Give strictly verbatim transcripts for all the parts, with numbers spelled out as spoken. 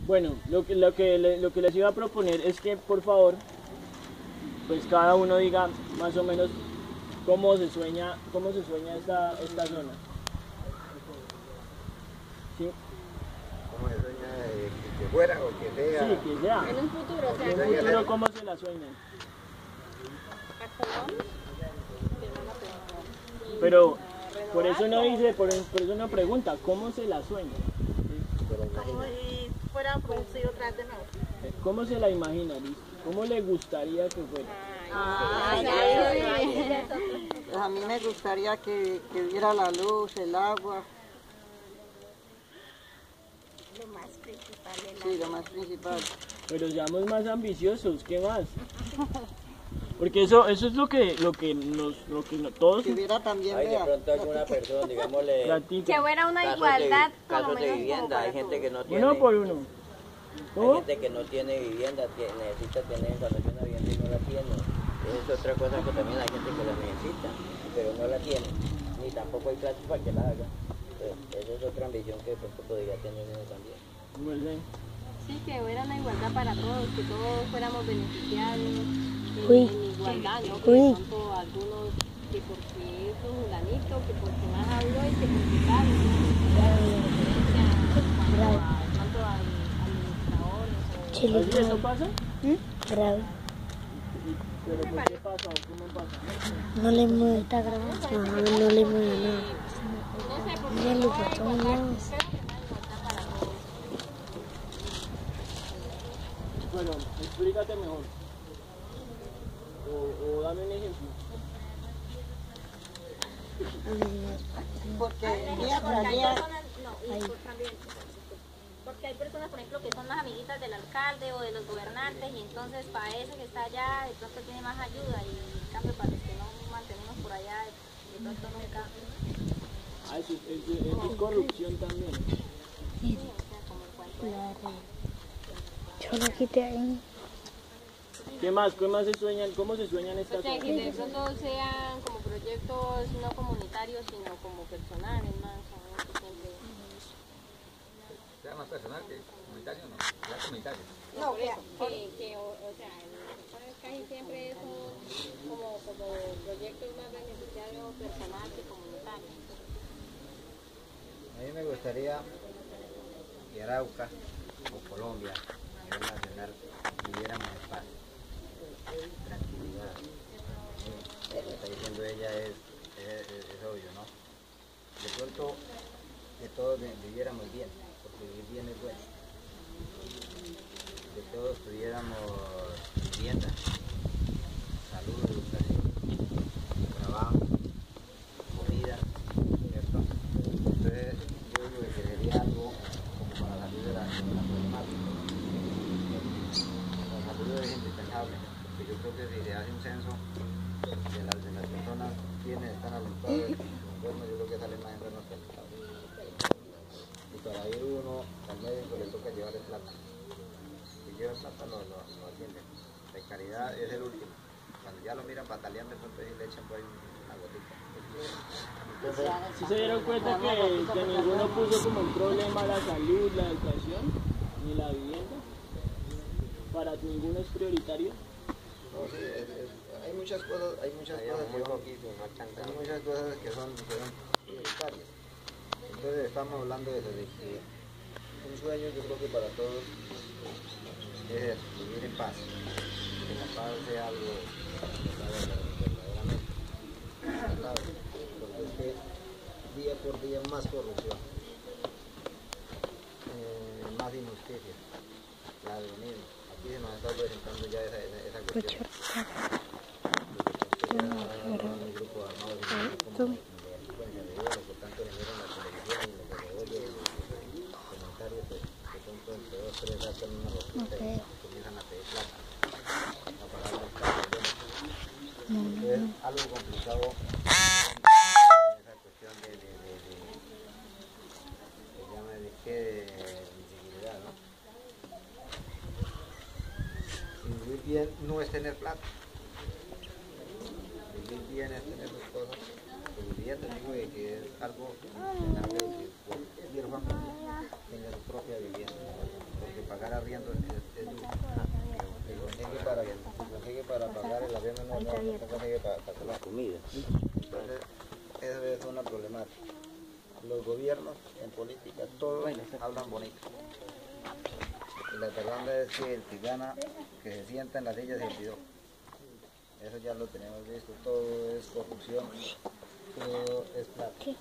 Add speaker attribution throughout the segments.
Speaker 1: Bueno, lo que, lo, que, le- lo que les iba a proponer es que por favor, pues cada uno diga más o menos cómo se sueña, cómo se sueña esta, esta zona. ¿Sí?
Speaker 2: ¿Cómo se sueña de que, que fuera o que sea?
Speaker 1: Sí, que sea.
Speaker 3: En un futuro, o sea,
Speaker 1: En un futuro, ¿cómo se la sueñan? Pero por eso no dice, por, por eso no pregunta, ¿cómo se la sueña?
Speaker 4: Como si fuera producido otra vez de nuevo.
Speaker 1: ¿Cómo se la imagina, Liz? ¿Cómo le gustaría que fuera?
Speaker 4: Ah,
Speaker 5: Pues a mí me gustaría que, que hubiera la luz, el agua.
Speaker 4: Lo más principal de la
Speaker 5: Sí, lo más principal.
Speaker 1: Pero seamos más ambiciosos, ¿qué más? Porque eso, eso es lo que, lo que nos, lo que no- todos
Speaker 5: Que hubiera también,
Speaker 2: Hay de
Speaker 5: vea,
Speaker 2: pronto alguna persona, digámosle,
Speaker 1: platican.
Speaker 3: que hubiera una
Speaker 2: casos
Speaker 3: igualdad,
Speaker 2: de,
Speaker 3: por lo
Speaker 2: casos de
Speaker 3: menos como
Speaker 2: vivienda.
Speaker 3: para
Speaker 2: Hay gente que no tiene,
Speaker 1: Uno por uno.
Speaker 2: hay
Speaker 1: ¿Cómo?
Speaker 2: gente que no tiene vivienda, que necesita tener cuando tiene una vivienda y no la tiene. Esa es otra cosa que también hay gente que la necesita, pero no la tiene, ni tampoco hay plata para que la haga. Entonces, esa es otra ambición que de pronto podría tener uno también.
Speaker 1: Pues, eh,
Speaker 3: Sí, que hubiera una igualdad para todos, que todos fuéramos beneficiados en,
Speaker 6: Uy.
Speaker 3: en igualdad, ¿no? Que
Speaker 6: Uy.
Speaker 3: de pronto algunos, que porque es un fulanito, que porque más habló y que porque tal, ¿no? O sea, en cuanto a, en cuanto a administradores o...
Speaker 6: Chile,
Speaker 1: ¿así eso pasa?
Speaker 6: grave.
Speaker 1: ¿Pero por qué pasa o cómo pasa?
Speaker 6: No le mueve, está grabando. Ajá, no le mueve nada.
Speaker 3: No sé, porque
Speaker 6: Mira,
Speaker 3: no
Speaker 6: lo
Speaker 3: hay
Speaker 6: por todos
Speaker 3: igualdad,
Speaker 6: lados.
Speaker 3: creo que no hay igualdad para todos.
Speaker 1: Bueno, explícate mejor. O, o dame un ejemplo.
Speaker 5: porque día
Speaker 4: Porque
Speaker 5: tras
Speaker 4: hay
Speaker 5: día,
Speaker 4: personas, no, y por también, porque hay personas, por ejemplo, que son más amiguitas del alcalde o de los gobernantes y entonces para ese que está allá de pronto tiene más ayuda y en cambio para los que no mantenemos por allá de pronto nunca.
Speaker 1: Ah, eso, es- eso- eso es corrupción también.
Speaker 6: Yo lo quité ahí.
Speaker 1: ¿Qué más? ¿Qué más se sueñan? ¿Cómo se sueñan estas
Speaker 3: O sea,
Speaker 1: cosas?
Speaker 3: que de pronto sean como proyectos no comunitarios, sino como personales, más o menos que siempre...
Speaker 7: Sea más personal que comunitario, no, ya comunitario.
Speaker 3: No, por eso, que, que o, o sea, el- casi siempre son como, como proyectos más beneficiarios personal que comunitarios.
Speaker 2: A mí me gustaría que Arauca o Colombia, a nivel nacional, viviéramos en paz, tranquilidad. Sí, lo que está diciendo ella es, es, es- es obvio, ¿no? De pronto, que todos vi- viviéramos bien, porque vivir bien es bueno. Que todos tuviéramos vivienda, salud, educación, trabajo, comida, ¿cierto? Entonces, yo digo que sería algo como para salir de la, de la problemática. La salud es indispensable, porque yo creo que si se hace un censo de las, de las personas quienes están alentados de enfermos, yo creo que salen más enfermos que alentados. Y para ir uno al médico le toca llevarle plata. Si lleva plata lo, lo, lo atienden. De caridad es el último. Cuando ya lo miran bataleando, entonces le echan por ahí una gotita. Entonces,
Speaker 1: ¿Sí se dieron cuenta que, que ninguno puso como un problema la salud, la educación, ni la vivienda? Para ninguno es prioritario.
Speaker 2: no, sí, es- es- hay muchas cosas, hay muchas cosas que son, hay muchas cosas que son, que son prioritarias. Entonces estamos hablando de eso, de que un sueño yo creo que para todos es eso, vivir en paz, que la paz sea algo verdaderamente, ¿sabes? Porque es que día por día más corrupción, eh, más injusticia, ladronismo. Aquí se nos está presentando ya esa, esa, esa cuestión. Un grupo armado de como de delincuencia de oro, por tanto generan la televisión y los que oye los comentarios pues, que son todos entre dos, tres hacen una rosita y comienzan a pedir plata a pagar los cargos. Entonces es algo complicado esa cuestión de, de, de, de, se llama de qué, de visibilidad, ¿no? Y vivir bien no es tener plata. Vivir bien es tener sus cosas. Y vivienda, digo que que es algo necesario que cualquier familia tenga su propia vivienda. Porque pagar llegue para, para la comida. Entonces, eso es una problemática. Los gobiernos en política, todos hablan bonito. Y la verdad es que el que gana, que se sienta en la silla se olvidó. Eso ya lo tenemos visto, todo es corrupción, todo es plata. Entonces,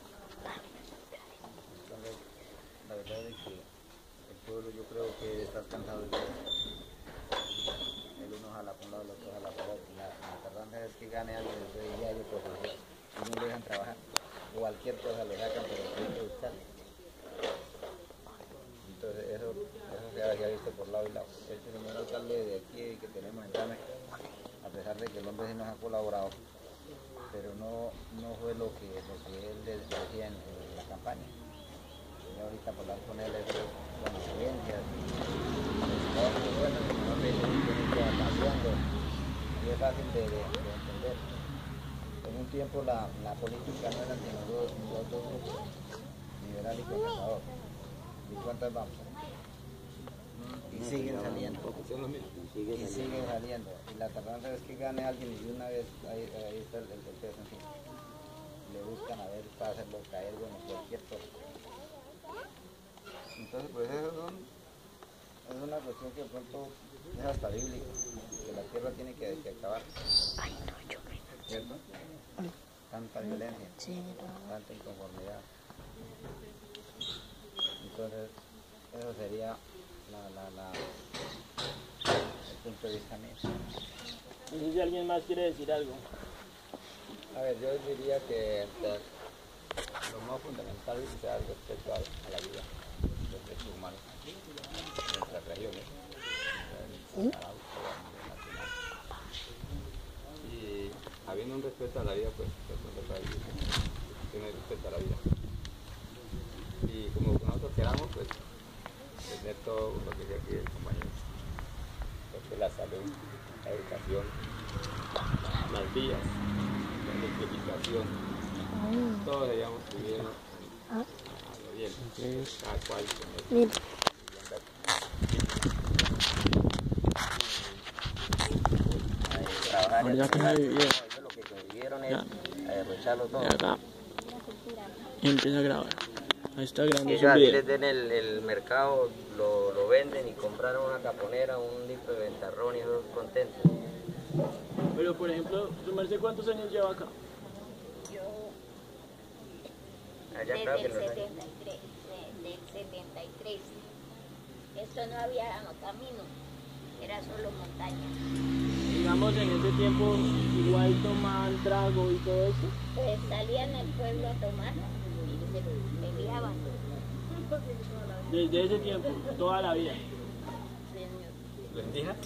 Speaker 2: la verdad es que el pueblo, yo creo que está cansado de eso. El uno jala por un lado, el otro jala por otro. La, la verdad es que gane algo después de diario, porque no lo dejan trabajar. Cualquier cosa lo sacan, pero hay que buscar. Entonces eso, eso se ha visto por lado y lado. Este señor alcalde de aquí que tenemos en Llame, a pesar de que el hombre sí nos ha colaborado, pero no, no fue lo que, lo que él decía en, en la campaña. Y ahorita por hablar con él es con experiencias, bueno, el señor le tiene que cambiando y es fácil de, de, de entender. En un tiempo la, la política no era sino dos, dos, dos grupos, liberal y conservador. ¿Y cuántas vamos? Y siguen saliendo. Y siguen saliendo. Y la tardanza es que gane alguien y de una vez ahí, ahí está el, el, el peso en fin. Le buscan a ver para hacerlo caer, bueno, cualquier cosa. Entonces, pues eso son, es una cuestión que de pronto es hasta bíblico, que la tierra tiene que, que acabar. ¿Cierto? Tanta violencia, tanta inconformidad. Entonces, eso sería la, la, la, el punto de vista mío.
Speaker 1: No sé si alguien más quiere decir algo.
Speaker 7: A ver, yo diría que este, lo más fundamental es el respeto a, a la vida, los derechos humanos en nuestras regiones, en el nacional. Y habiendo un respeto a la vida, pues tiene respeto a la vida. Y como nosotros queramos, pues tener todo lo que dice aquí el compañero, porque la salud, la educación, las vías, la electrificación, todos debíamos vivir a lo bien, cada cual con eso.
Speaker 2: Trabajar y trabajar, ellos lo que consiguieron es derrocharlo todo.
Speaker 1: Acá empieza a grabar. Ahí está grabando
Speaker 2: Ellos
Speaker 1: su
Speaker 2: así
Speaker 1: video.
Speaker 2: les den el, el mercado, lo, lo venden y compraron una caponera, un litro de ventarrón y ellos contentos.
Speaker 1: Pero por ejemplo, ¿tu merced cuántos años lleva acá?
Speaker 2: Allá
Speaker 4: Desde
Speaker 2: creo que
Speaker 4: el
Speaker 2: los
Speaker 4: setenta y tres, de- del setenta y tres. Esto no había camino, era solo montaña.
Speaker 1: Digamos, en ese tiempo igual tomaban trago y todo eso.
Speaker 4: Pues salían al pueblo a tomar y se peleaban.
Speaker 1: Desde ese tiempo, toda la vida.
Speaker 7: ¿Los indígenas?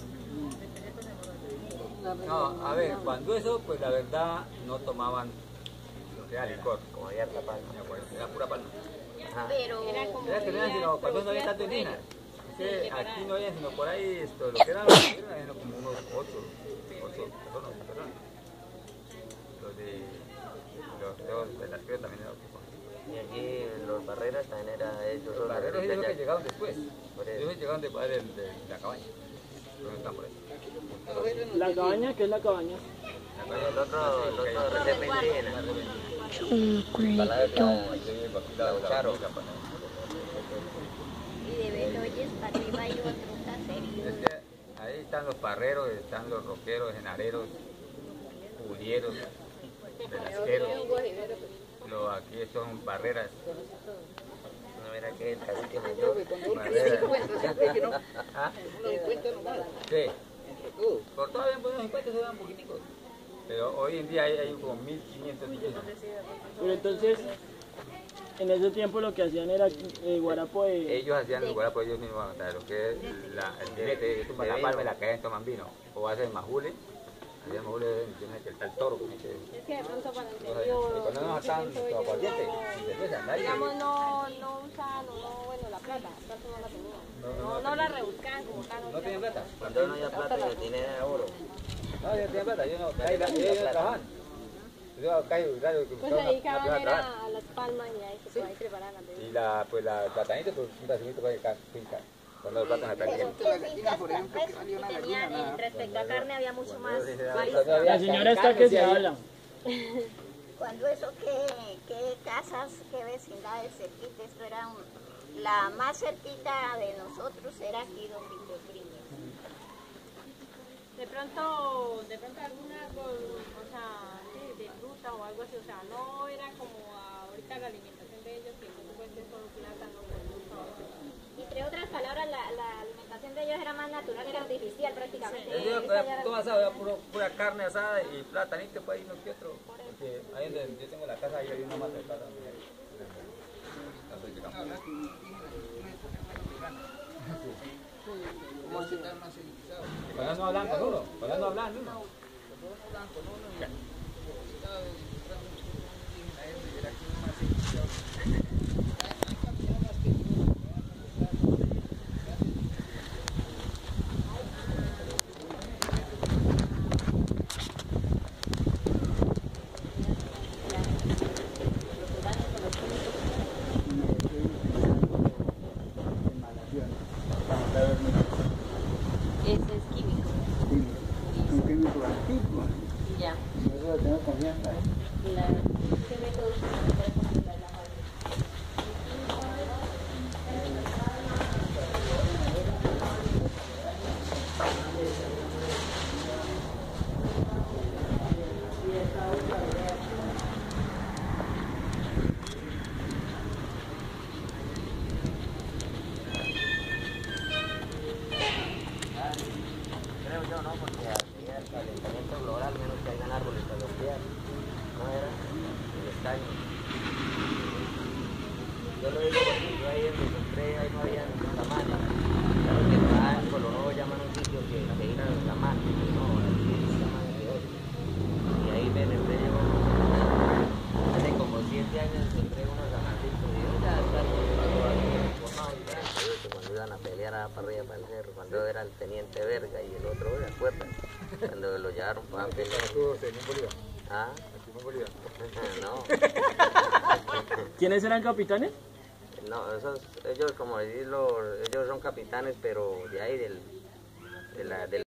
Speaker 7: No, a ver, cuando eso, pues la verdad no tomaban lo que era licor,
Speaker 2: como había otra palma.
Speaker 7: era pura palma.
Speaker 4: Pero
Speaker 7: Era que no eran sino, cuando no había tanto indígenas. Es que aquí no había sino por ahí, esto, lo que eran los indígenas, eran como unos ocho, ocho personas, personas. Los de los reos de las criollas también eran ocho.
Speaker 2: Y aquí los barreras también era ellos.
Speaker 7: Los barreros ellos que llegaron después.
Speaker 2: Por eso.
Speaker 7: Ellos llegaron después de, de, de la cabaña. Pero no están por ahí.
Speaker 1: La cabaña, ¿qué es la cabaña?
Speaker 2: El otro, el otro reserva indígena.
Speaker 6: Un culito.
Speaker 2: La Ucharo.
Speaker 4: y de Beloyes para arriba hay otro caserío.
Speaker 7: Es que ahí están los parreros, están los roqueros, genareros, julieros, velasqueros. Lo, aquí son barreras.
Speaker 2: No, mira que el cacique mayor.
Speaker 7: Barreras. ¿Ah? Sí. Por todo bien buenos impuestos se dan poquiticos. Pero hoy en día hay, hay como mil quinientos indígenas.
Speaker 1: Pero entonces, en ese tiempo lo que hacían era eh, guarapo de...
Speaker 7: Ellos hacían el guarapo, ellos mismos, o sea, lo que es la, el jinete, tumba la palma y la caen, toman vino. O hacen majule. Hacían majule, que está el toro. Como que,
Speaker 3: Es que de pronto para el
Speaker 7: y
Speaker 3: interior,
Speaker 7: cuando no estaban aguardiente, y cerveza, nadie.
Speaker 3: digamos, no, no usaban, o no, bueno, la plata, la plata no la tenían. No, no la rebuscaban como tal.
Speaker 7: ¿No tenían plata?
Speaker 2: Cuando no había plata, yo tenía oro.
Speaker 7: No, yo tenía plata, yo no, ahí la, ellos no trabajaban. Yo acá hay un radio que
Speaker 3: Pues se
Speaker 7: buscaba una- una
Speaker 3: dedicaban
Speaker 7: plata
Speaker 3: era
Speaker 7: trabajar.
Speaker 3: a las palmas y ahí se ahí preparaban las bebidas.
Speaker 7: Y la, pues la platanita, pues un pedacito para cada finca. Con los plátanos
Speaker 4: Pero
Speaker 7: también.
Speaker 4: ¿qué fincas tenían? En respecto a carne había mucho más.
Speaker 1: La señora está que se habla.
Speaker 8: Cuando eso, ¿qué, qué casas, qué vecindades cerquita? Esto era un, la más cerquita de nosotros era aquí don Víctor Briñas.
Speaker 3: De pronto, de pronto algún árbol, o sea, sí, de fruta o algo así, o sea, no era como ahorita la alimentación de ellos, que puede ser solo plátano, fruta o algo.
Speaker 4: Entre otras palabras, la, la alimentación de ellos era más natural que artificial prácticamente.
Speaker 7: Sí. Yo,
Speaker 4: Esta ya era-
Speaker 7: todo asado, era puro, pura carne asada y platanito, pues ahí no que otro. Porque ahí donde yo tengo la casa, ahí hay una mata de plátano. Cuando no hablan con uno, cuando no hablan uno.
Speaker 3: Ese es químico.
Speaker 9: Un químico antiguo.
Speaker 3: Ya.
Speaker 9: Yo tengo confianza.
Speaker 3: Claro.
Speaker 4: ¿Qué métodos utilizan para controlar la madre?
Speaker 2: Creo yo, ¿no? Porque había el calentamiento global, menos que hayan árboles para limpiar. ¿No era? El estaño. Yo lo digo porque yo ahí en donde entré, ahí no había ningún tamaño. Claro que acá en Colorado llaman un sitio que se ir a los tamaños, no, aquí es tamaño de hoy. Y ahí me entré yo, hace como siete años entré unos amasitos y yo ya está todo aquí formado y ya. Cuando iban a pelear a para arriba para el cerro, cuando yo era el teniente Verga y el otro, ¿de acuerdo? Cuando lo llevaron para pelear. ¿Ah? No.
Speaker 1: ¿Quiénes eran capitanes?
Speaker 2: No, esos, ellos como decirlo, ellos son capitanes, pero de ahí del, de la, del